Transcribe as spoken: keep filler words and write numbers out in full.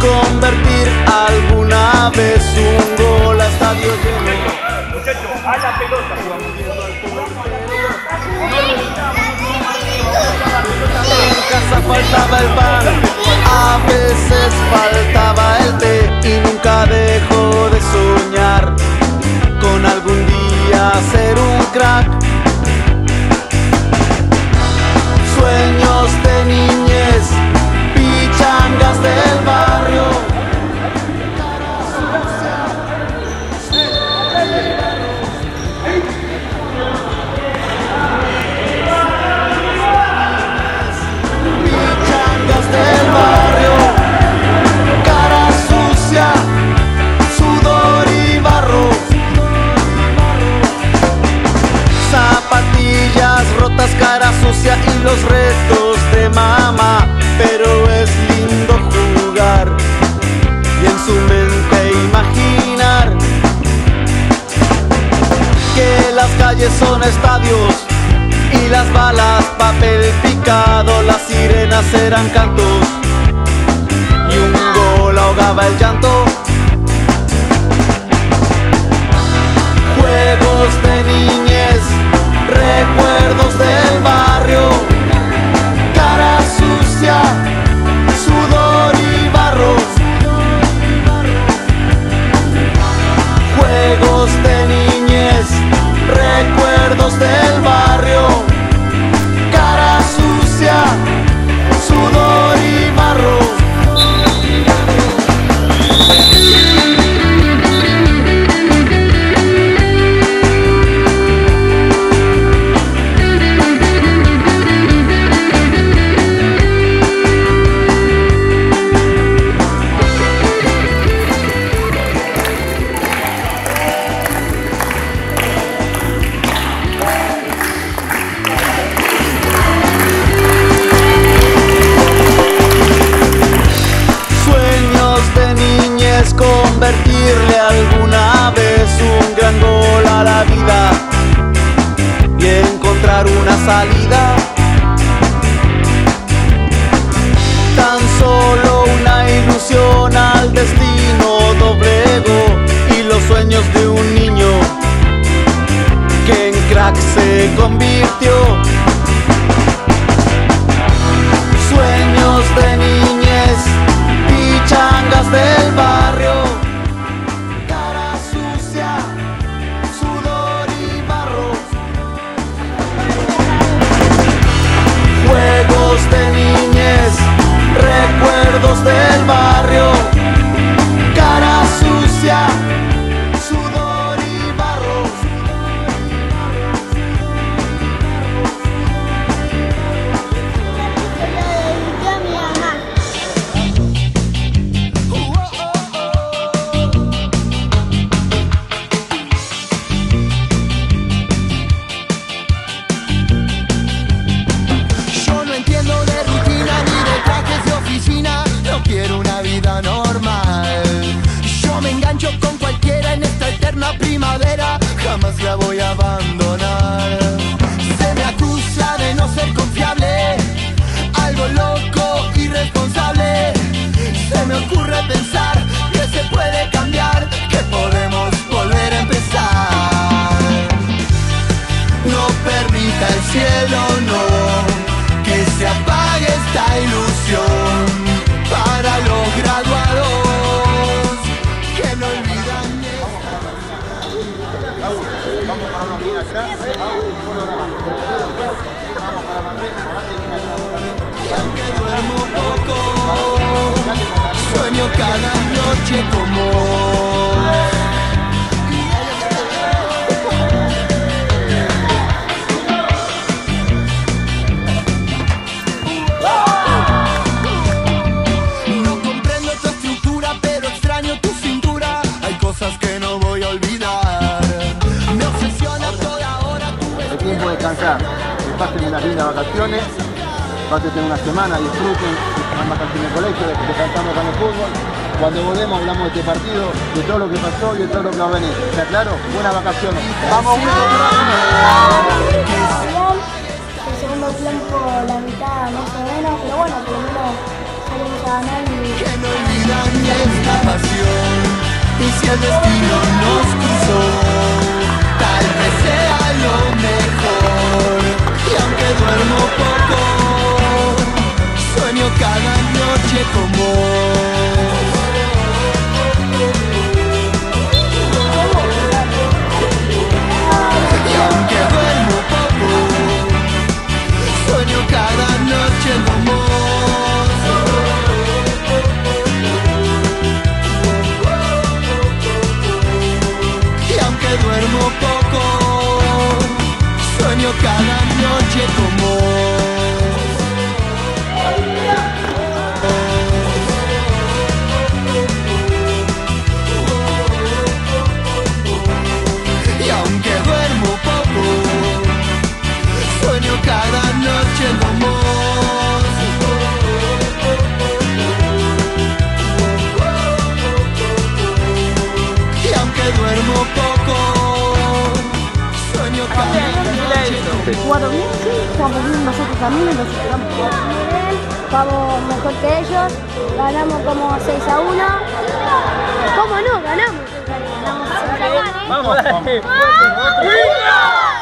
convertir alguna vez un gol a estadio lleno. Muchachos, a la pelota. En casa faltaba el pan, a veces faltaba el té, y nunca dejó de soñar con algún día ser un crack. Sueños de niñez, pichangas del barrio. Pichangas del barrio, cara sucia, sudor y barro. Zapatillas rotas, cara sucia y los retos de mamá. Pero es lindo jugar y en su mente imaginar que las calles son estadios y las balas papel picado, las sirenas eran cantos y un gol ahogaba el llanto. Juegos de niñez, recuerdos del barrio, cara sucia, sudor y barro. Juegos de niñez, recuerdos del barrio, cara sucia, sudor y barro. Convertirle alguna vez un gran gol a la vida y encontrar una salida. Tan solo una ilusión al destino doblegó y los sueños de un niño que en crack se convirtió. Sueños de niñez, pichangas del barrio, cara sucia, sudor y barro. Juegos de niñez, recuerdos del barrio, cara sucia, sudor y barro. Primavera, jamás la voy a abandonar. Se me acusa de no ser confiable, algo loco, irresponsable. Se me ocurre pensar que se puede cambiar, que podemos volver a empezar. No permita el cielo, no, que se apague esta ilusión. Para los graduados que no olvidan. Vamos para una línea atrás. Vamos para la aunque duermo poco, sueño cada noche como no comprendo tu estructura, pero extraño tu cintura. Hay cosas que no voy a olvidar. Es tiempo de descansar, que pasen unas lindas vacaciones, pasen una semana, disfruten, van vacaciones en el colegio, descansando con el fútbol. Cuando volvemos hablamos de este partido, de todo lo que pasó y de todo lo que va a venir. ¿Está claro? Buenas vacaciones. ¡Vamos! El segundo tiempo, la mitad más o menos, pero bueno, por lo menos salimos a ganar y... y esta pasión. Y si el destino nos cruzó, tal vez sea lo mejor. Y aunque duermo poco, sueño cada noche con vos. Y aunque duermo poco, sueño cada noche con vos. Y aunque duermo poco, sueño cada noche con vos. Y aunque duermo poco, sueño cada noche con vos. Y aunque duermo poco, sueño cada noche con vos. ¿Jugaron bien? Sí, jugamos bien nosotros también, los jugamos bien, jugamos mejor que ellos, ganamos como seis a uno. ¿Cómo no? Ganamos. Ganamos seis a uno. Vamos, dale.